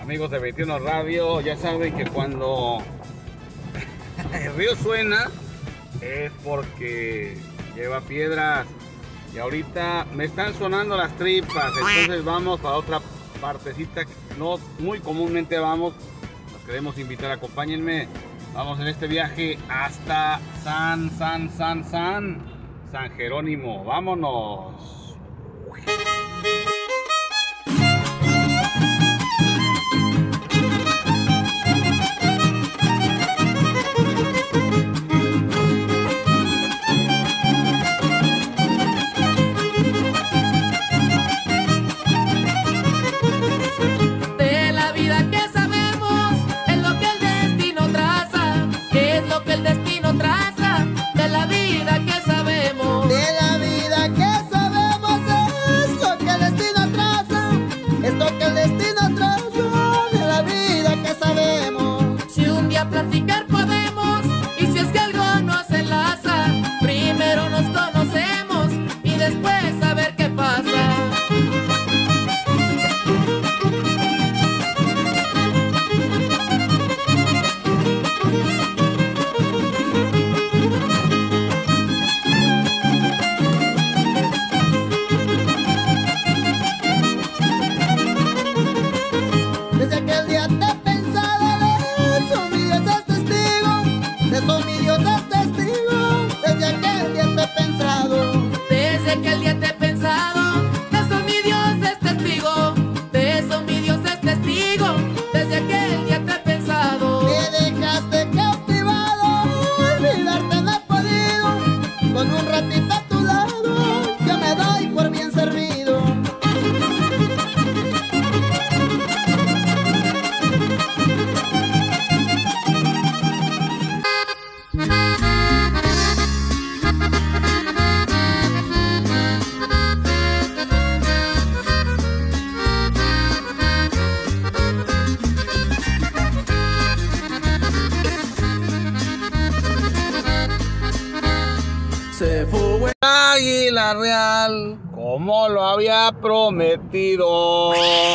Amigos de 21 Radio, ya saben que cuando el río suena es porque lleva piedras. Y ahorita me están sonando las tripas, entonces vamos para otra partecita que no muy comúnmente vamos. Los queremos invitar, acompáñenme. Vamos en este viaje hasta San Jerónimo. Vámonos. Platicar podemos, y si es que algo nos enlaza, primero nos conocemos y después a ver qué pasa. Desde aquel día te he pensado, eso mi Dios es testigo, de eso mi Dios es testigo. Desde aquel día te he pensado, desde aquel día te he pensado, de eso mi Dios es testigo, de eso mi Dios es testigo. Desde aquel día te he pensado, me dejaste cautivado, olvidarte no he podido, con un ratito a tu lado, yo me doy por bien servido. Se fue el águila real, como lo había prometido.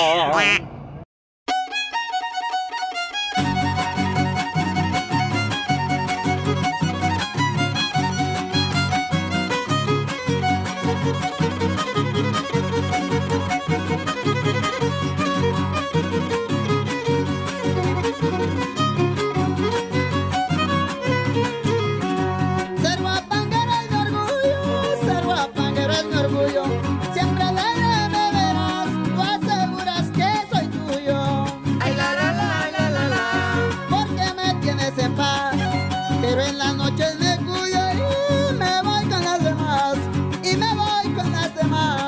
Siempre alegre me verás, tú aseguras que soy tuyo. ay la la la la la la, Porque me tienes en paz, pero en la noche me cuido y me voy con las demás, y me voy con las demás.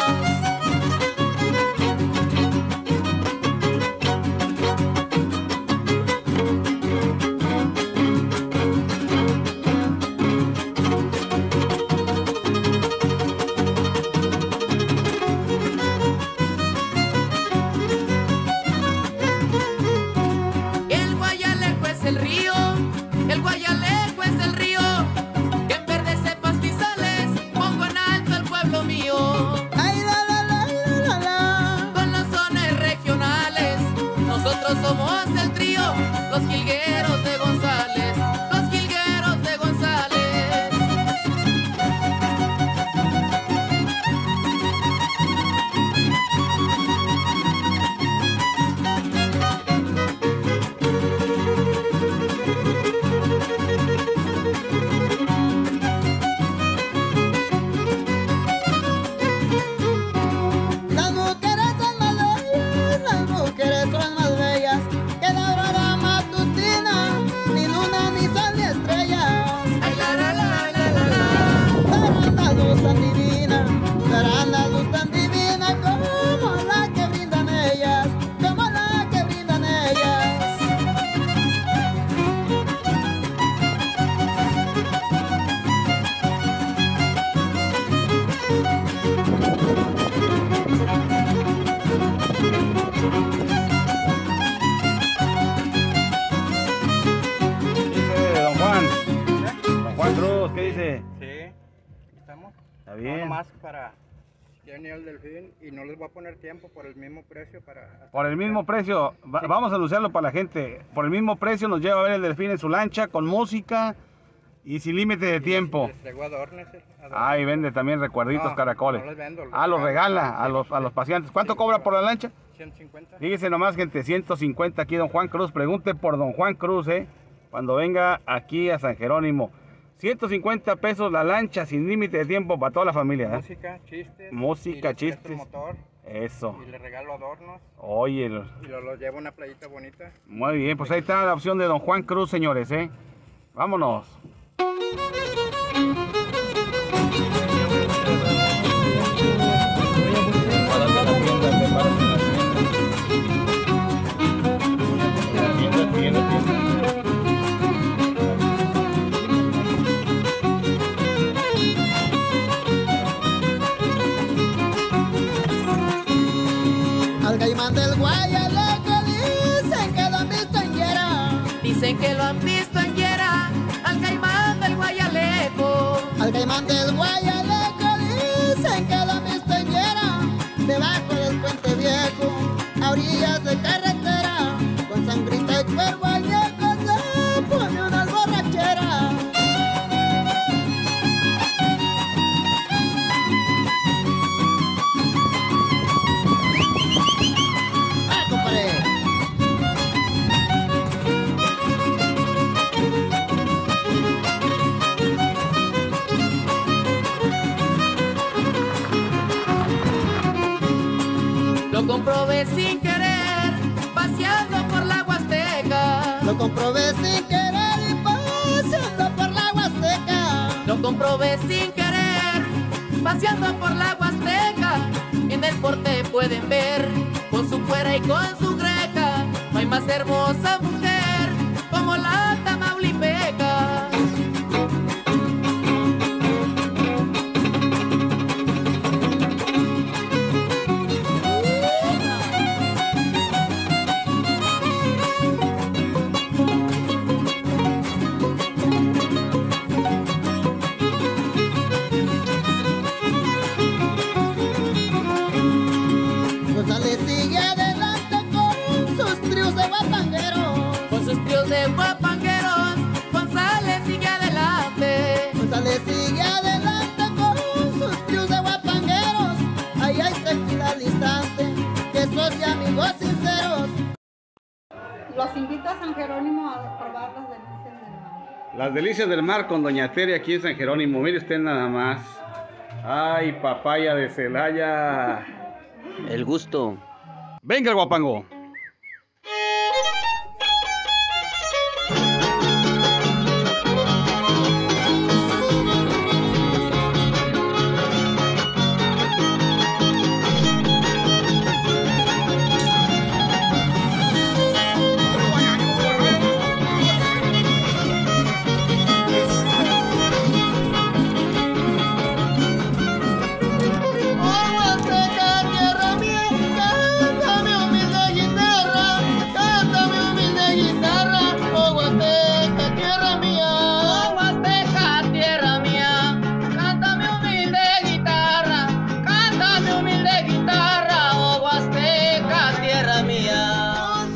el río, el Guayalejo es el río, que en verdes pastizales pongo en alto el pueblo mío. Ay, la, la, la, la, la, la. Con los sones regionales, nosotros somos el trío, los jilgueros de González, los jilgueros de González. Tan divina, darán la luz tan divina como la que brindan ellas, como la que brindan ellas. Dice Don Juan Cruz, ¿qué dice? Sí, estamos. Está bien. No, nomás para Tiene el Delfín y no les voy a poner tiempo por el mismo precio para... Por el mismo precio, vamos a anunciarlo para la gente. Por el mismo precio nos lleva a ver el Delfín en su lancha, con música y sin límite de tiempo. Les traigo adornos. Ah, y vende también recuerditos, No, caracoles. no los vendo, Los regala a los paseantes. ¿Cuánto cobra por la lancha? 150. Fíjese nomás, gente, 150 aquí don Juan Cruz. Pregunte por don Juan Cruz, cuando venga aquí a San Jerónimo. 150 pesos la lancha sin límite de tiempo para toda la familia. Música, chistes. Música, y les presto chistes. el motor, Eso. y le regalo adornos. Oye, Y lo llevo a una playita bonita. muy bien, pues ahí está la opción de don Juan Cruz, señores, Vámonos. Al caimán del Guayaleco dicen que lo han visto en Yera. Dicen que lo han visto en Yera, al caimán del Guayaleco. Al caimán del Guayaleco dicen que lo han visto en Yera. Debajo del puente viejo, a orillas de carretera, con sangrita y cuervo añejo se pone una borrachera. ¡Ah, compadre! Lo comprobé sin querer, paseando por la Huasteca. Lo comprobé sin querer y paseando por la Huasteca. Lo comprobé sin querer, paseando por la Huasteca. En el porte pueden ver, con su cuera y con su greca, no hay más hermosa mujer como la tamaulipeca. González sigue adelante con sus tríos de guapangueros. Con sus tríos de guapangueros, González sigue adelante. González sigue adelante con sus tríos de guapangueros. Ahí hay tequila al instante, quesos y amigos sinceros. Los invito a San Jerónimo a probar las delicias del mar. Las delicias del mar con doña Tere aquí en San Jerónimo. Mire usted nada más. Ay, papaya de Celaya. El gusto. Venga el guapango.